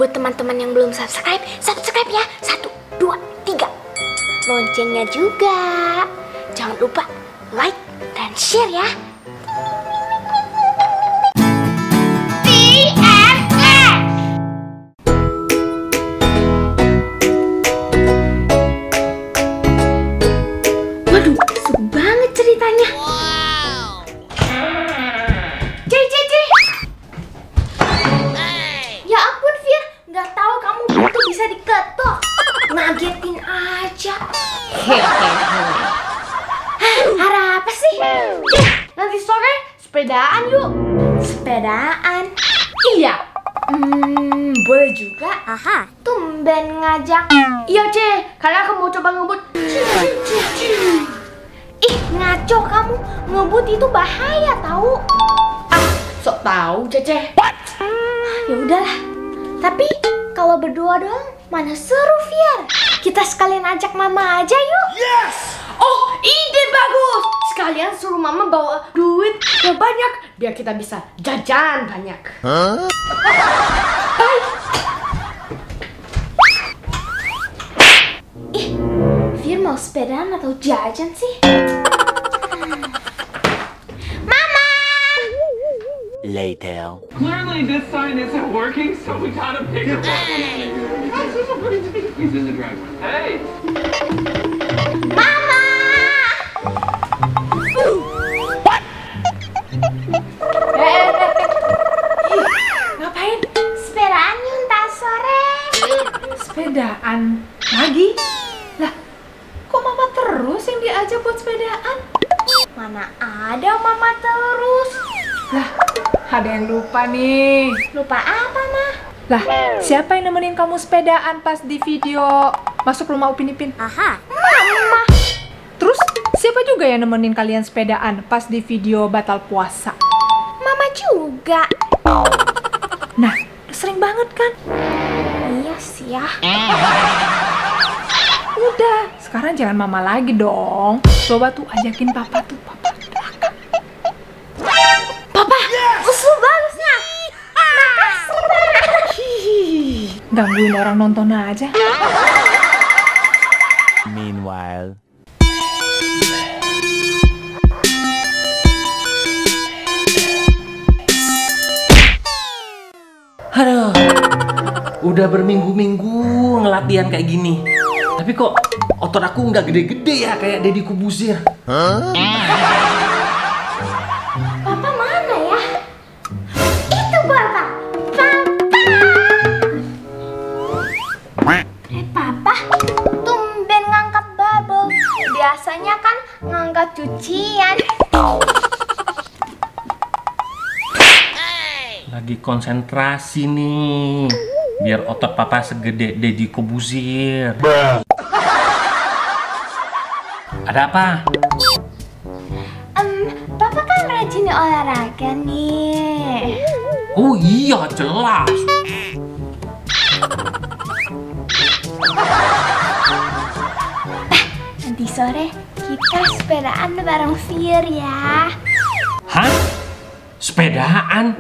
buat teman-teman yang belum subscribe, subscribe ya. 1, 2, 3. Loncengnya juga. Jangan lupa like dan share ya. Waduh, seru banget ceritanya. Ya ampun, Fir, nggak tahu kamu tuh bisa diketok. Ngagetin aja. Harap apa sih? Nanti sore sepedaan yuk. Sepedaan? Iya. Boleh juga. Aha. Tumben ngajak. Iya, kalian aku mau coba ngebut. Ih, ngaco kamu. Ngebut itu bahaya tahu. Sok tahu, Cece. Ya udahlah. Tapi kalau berdua doang mana seru, Fier. Kita sekalian ajak Mama aja yuk. Yes! Oh, ide bagus. Sekalian suruh Mama bawa duit yang banyak biar kita bisa jajan banyak. Bye. Ih, Fir mau sepedaan atau jajan sih? Later. Clearly this sign isn't working, so we gotta pick a ride. He's in the driveway. Hey! Mama! What? Ngapain? Sepedaan yuk ntar sore. Sepedaan? Lagi? Lah, kok Mama terus yang diajak buat sepedaan? Mana ada Mama terus? Lah, ada yang lupa nih. Lupa apa, Ma? Lah, siapa yang nemenin kamu sepedaan pas di video masuk rumah Upin Ipin? Aha. Mama. Terus, siapa juga yang nemenin kalian sepedaan pas di video batal puasa? Mama juga. Nah, sering banget kan? Iya sih ya. Udah, sekarang jangan Mama lagi dong. Coba tuh ajakin Papa tuh, Papa. Papa, usul bagusnya. Gangguin orang nonton aja. Meanwhile. Aduh, udah berminggu-minggu ngelatihan kayak gini. Tapi kok otot aku nggak gede-gede ya kayak Deddy Kubusir. Papa mana ya? Itu Papa. Papa, tumben ngangkat bubble. Biasanya kan ngangkat cucian. Lagi konsentrasi nih, biar otot Papa segede Deddy Kubusir. Ada apa? Papa kan rajin olahraga nih. Oh iya, jelas. Nanti sore kita sepedaan bareng Fir ya. Hah? Sepedaan?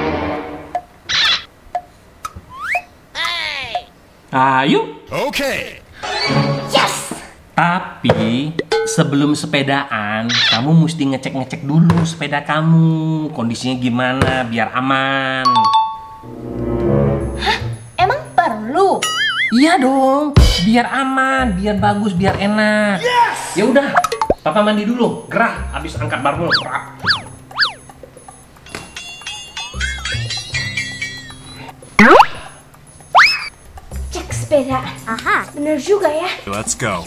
Ayo. Okay. Yes! Tapi sebelum sepedaan, kamu mesti ngecek-ngecek dulu sepeda kamu. Kondisinya gimana biar aman. Hah? Emang perlu? Iya dong, biar aman, biar bagus, biar enak. Yes! Ya udah, Papa mandi dulu. Gerah, habis angkat barbel. Cek sepeda. Aha. Bener juga ya. Let's go.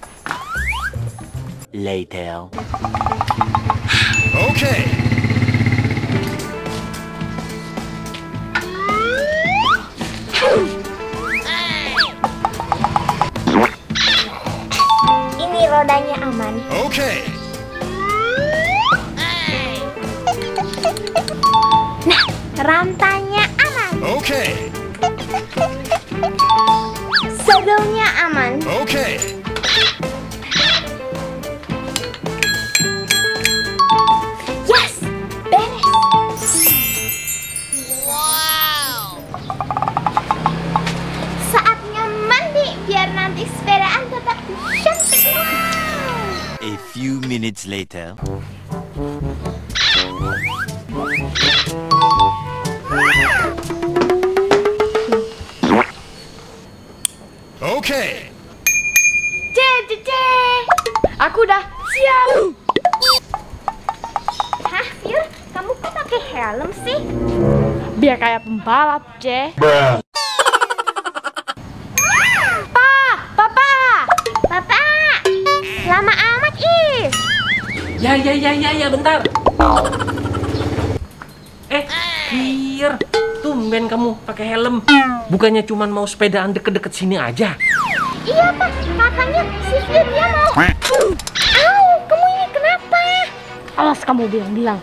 Later. Okay. Ini rodanya aman. Okay. Nah, rantainya aman. Okay. Segelnya aman. Okay. Yes, beres. cantik sepedaan tetap cantik. A few minutes later. Okay. Aku udah siap. Hah, Fir? Kamu kok pakai helm sih? Biar kayak pembalap, C. Papa! Lama amat, Is. Ya, bentar. Fir, tumben kamu pakai helm. Bukannya cuman mau sepedaan deket-deket sini aja? Iya, Pak. Katanya si Fir dia mau. Au, kamu ini kenapa? Alas kamu bilang-bilang.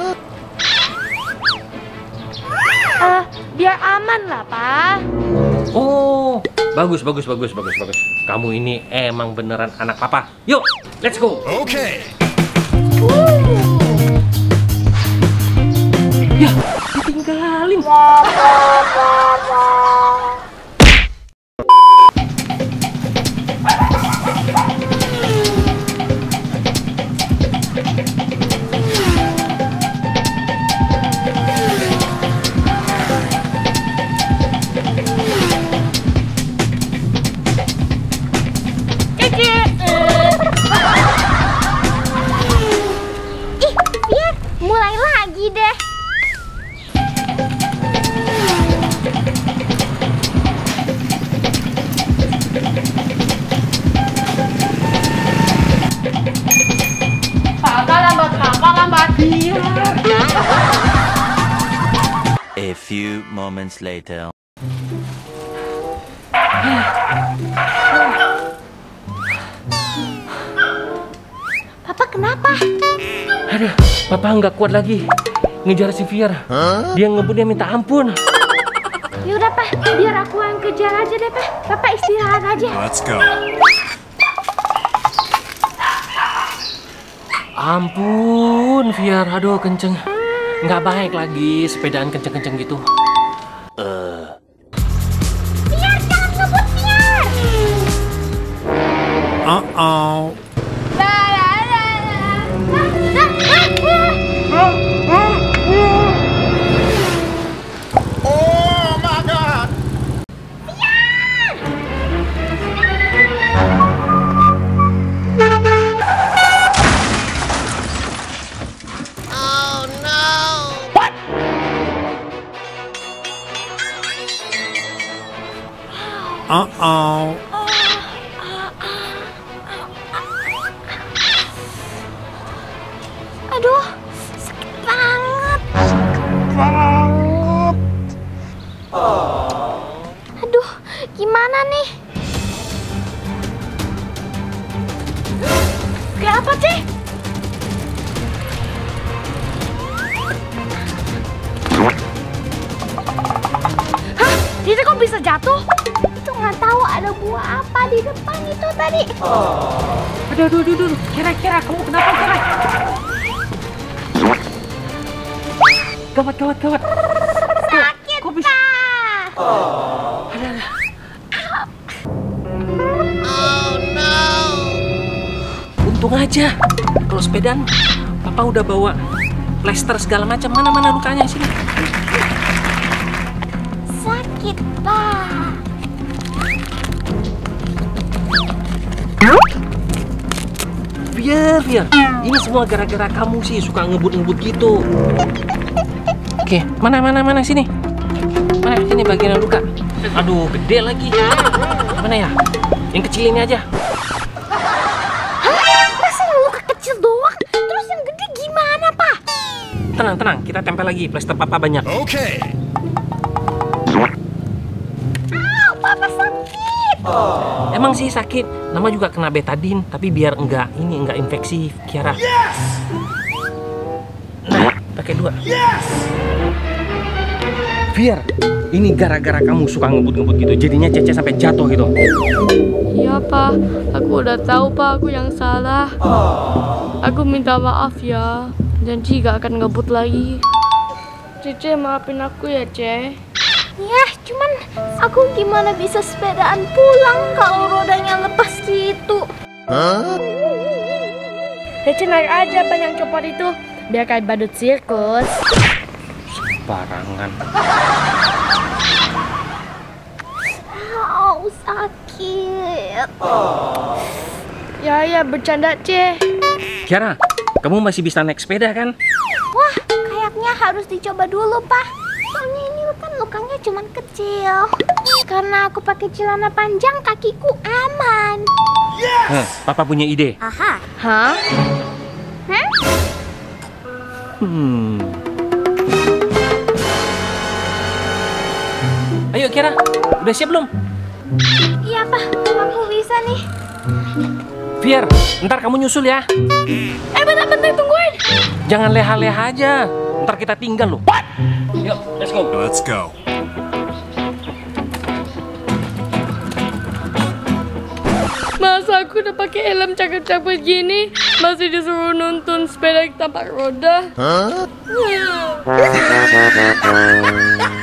Biar aman lah, Pak. Oh, bagus. Kamu ini emang beneran anak papa. Yuk, let's go. Okay. Ya, ditinggalin. Mulai lagi deh. Kakak lambat. A few moments later. Papa kenapa? Aduh, papa nggak kuat lagi ngejar si Fir. Dia ngebutnya minta ampun. Yaudah, Pak. Biar aku yang kejar aja deh, Pak. Papa istirahat aja. Let's go. Ampun, Fir. Aduh, kenceng. Nggak baik lagi sepedaan kenceng-kenceng gitu. Biar jangan ngebut, biar. Uh-oh. Uh-oh. Aduh, sakit banget. Aduh, gimana nih? Kayak apa sih? Hah? Itu kok bisa jatuh? Itu nggak tahu ada buah apa di depan itu tadi. Aduh. Kira-kira kamu kenapa, Kira? Gawat. Sakit, Kok bisa? Pak. Untung aja. Kalau sepedaan, papa udah bawa plester segala macam. Mana lukanya sini? Sakit, Pak. Biar. Ini semua gara-gara kamu sih suka ngebut gitu. Oke, mana sini? Mana sini bagian luka? Aduh, gede lagi. Mana ya? Yang kecil ini aja. Hah? Masa luka kecil doang? Terus yang gede gimana, Pak? Tenang, kita tempel lagi plester papa banyak. Okay. Papa sakit. Emang sih sakit, nama juga kena betadin, tapi biar enggak infeksi, Kiara. Nah, pakai 2. Biar ini gara-gara kamu suka ngebut gitu, jadinya Cece sampai jatuh gitu. Iya, Pak. Aku udah tahu, Pak. Aku yang salah. Aku minta maaf ya. Janji gak akan ngebut lagi. Cece, maafin aku ya, Ce. Ya, cuman aku gimana bisa sepedaan pulang kalau rodanya Cece naik aja ban yang copot itu, biar kayak badut sirkus. Barangan. Au, sakit. Ya, bercanda, Ce. Kiara, kamu masih bisa naik sepeda kan? Wah, kayaknya harus dicoba dulu, Pak. Soalnya ini kan lukanya cuma kecil. Karena aku pakai celana panjang, kakiku aman. Papa punya ide. Aha. Hah? Hah? Ayo Kiara, udah siap belum? Iya, Pak. Aku bisa nih. Fier, ntar kamu nyusul ya. Bentar, tungguin. Jangan leha-leha aja. Ntar kita tinggal loh. Yuk, let's go. Let's go. Masa aku udah pakai helm cakep-cakep gini, masih disuruh nuntun sepeda tanpa roda?